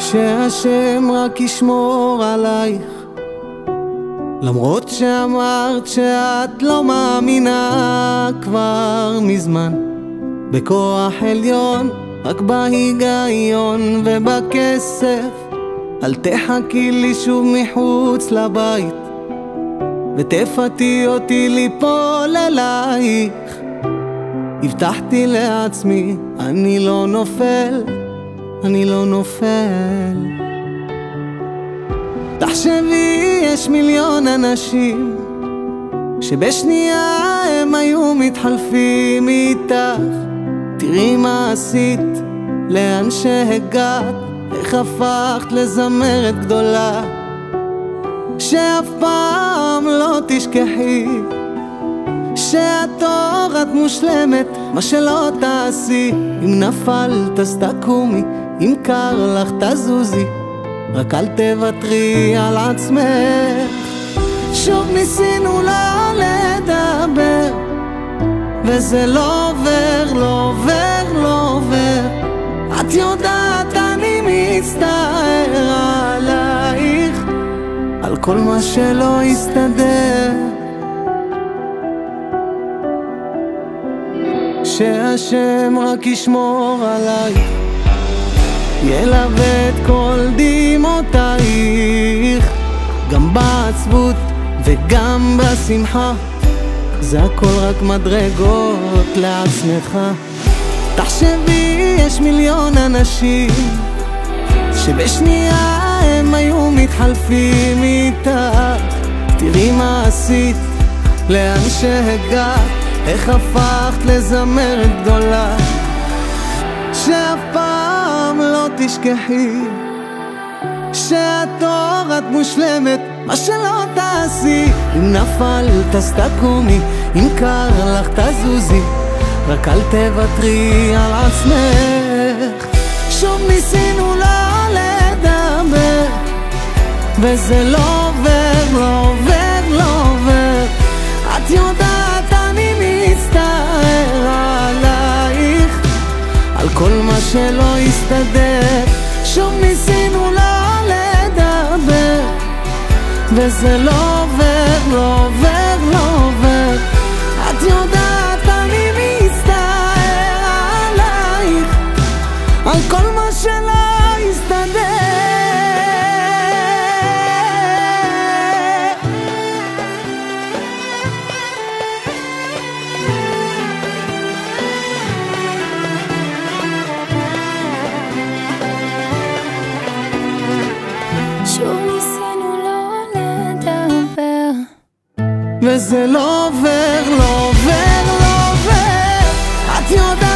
שהשם רק ישמור עלייך, למרות שאמרת שאת לא מאמינה כבר מזמן בכוח עליון, רק בהיגיון ובכסף. אל תחכי לי שוב מחוץ לבית ותפתי אותי ליפול אלייך. הבטחתי לעצמי אני לא נופל, אני לא נופל. תחשבי יש מיליון אנשים שבשנייה הם היו מתחלפים איתך. תראי מה עשית, לאן שהגעת, איך הפכת לזמרת גדולה, שאף פעם לא תשכחי שאת אור, את מושלמת, מה שלא תעשי. אם נפלת אז תקומי, אם קר לך תזוזי, רק אל תוותרי על עצמך. שוב ניסינו לא לדבר וזה לא עובר, לא עובר, לא עובר. את יודעת אני מצטער עלייך, על כל מה שלא יסתדר. שהשם רק ישמור עלייך, ילווה את כל דמעותייך, גם בעצבות וגם בשמחה. זה הכל רק מדרגות לעצמך. תחשבי יש מיליון אנשים שבשנייה הם היו מתחלפים איתך. תראי מה עשית, לאן שהגעת, איך הפכת לזמרת גדולה, שאף פעם לא תשכחי שאת אור, את מושלמת, מה שלא תעשי. אם נפלת אז תקומי, אם קר לך תזוזי, רק אל תוותרי על עצמך. שוב ניסינו לא לדבר וזה לא עובר, לא עובר, לא עובר. את יודעת אני מצטער עלייך, על כל מה שלא יסתדר. שוב ניסינו לא לדבר וזה לא עובר, לא עובר, לא עובר. את יודעת אני מצטער עלייך, על כל מה שלא יסתדר. וזה לא עובר, לא עובר, לא עובר. את יודעת